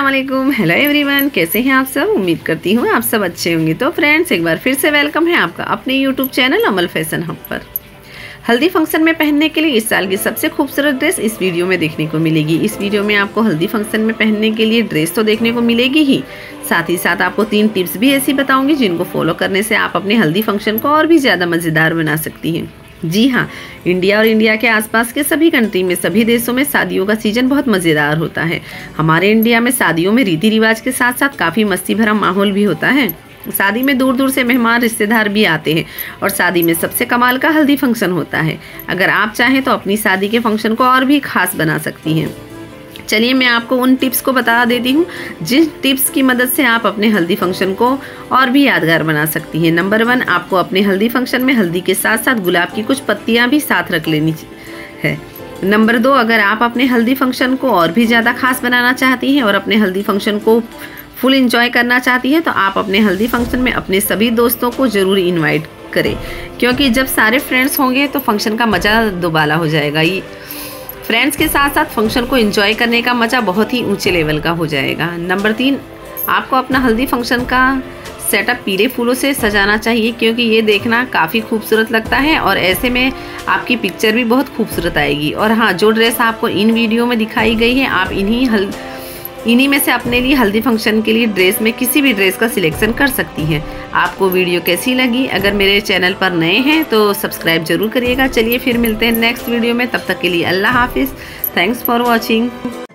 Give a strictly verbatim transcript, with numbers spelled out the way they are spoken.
अस्सलाम वालेकुम, hello everyone, कैसे हैं आप सब। उम्मीद करती हूँ आप सब अच्छे होंगे। तो फ्रेंड्स, एक बार फिर से वेलकम है आपका अपने YouTube channel Amal fashion hub पर। हल्दी फंक्शन में पहनने के लिए इस साल की सबसे खूबसूरत ड्रेस इस वीडियो में देखने को मिलेगी। इस वीडियो में आपको हल्दी फंक्शन में पहनने के लिए ड्रेस तो देखने को मिलेगी ही, साथ ही साथ आपको तीन टिप्स भी ऐसी बताऊंगी जिनको फॉलो करने से आप अपने हल्दी फंक्शन को और भी ज़्यादा मज़ेदार बना सकती हैं। जी हाँ, इंडिया और इंडिया के आसपास के सभी कंट्री में, सभी देशों में शादियों का सीजन बहुत मज़ेदार होता है। हमारे इंडिया में शादियों में रीति रिवाज के साथ साथ काफ़ी मस्ती भरा माहौल भी होता है। शादी में दूर दूर से मेहमान रिश्तेदार भी आते हैं और शादी में सबसे कमाल का हल्दी फंक्शन होता है। अगर आप चाहें तो अपनी शादी के फंक्शन को और भी खास बना सकती हैं। चलिए मैं आपको उन टिप्स को बता देती हूँ जिन टिप्स की मदद से आप अपने हल्दी फंक्शन को और भी यादगार बना सकती हैं। नंबर वन, आपको अपने हल्दी फंक्शन में हल्दी के साथ साथ गुलाब की कुछ पत्तियाँ भी साथ रख लेनी है। नंबर दो, अगर आप अपने हल्दी फंक्शन को और भी ज़्यादा खास बनाना चाहती हैं और अपने हल्दी फंक्शन को फुल एंजॉय करना चाहती हैं तो आप अपने हल्दी फंक्शन में अपने सभी दोस्तों को ज़रूर इनवाइट करें, क्योंकि जब सारे फ्रेंड्स होंगे तो फंक्शन का मज़ा दोबाला हो जाएगा। ये फ्रेंड्स के साथ साथ फंक्शन को एंजॉय करने का मज़ा बहुत ही ऊंचे लेवल का हो जाएगा। नंबर तीन, आपको अपना हल्दी फंक्शन का सेटअप पीले फूलों से सजाना चाहिए, क्योंकि ये देखना काफ़ी खूबसूरत लगता है और ऐसे में आपकी पिक्चर भी बहुत खूबसूरत आएगी। और हाँ, जो ड्रेस आपको इन वीडियो में दिखाई गई है, आप इन्हीं हल इन्हीं में से अपने लिए हल्दी फंक्शन के लिए ड्रेस में किसी भी ड्रेस का सिलेक्शन कर सकती हैं। आपको वीडियो कैसी लगी? अगर मेरे चैनल पर नए हैं तो सब्सक्राइब जरूर करिएगा। चलिए फिर मिलते हैं नेक्स्ट वीडियो में, तब तक के लिए अल्लाह हाफिज़। Thanks for watching.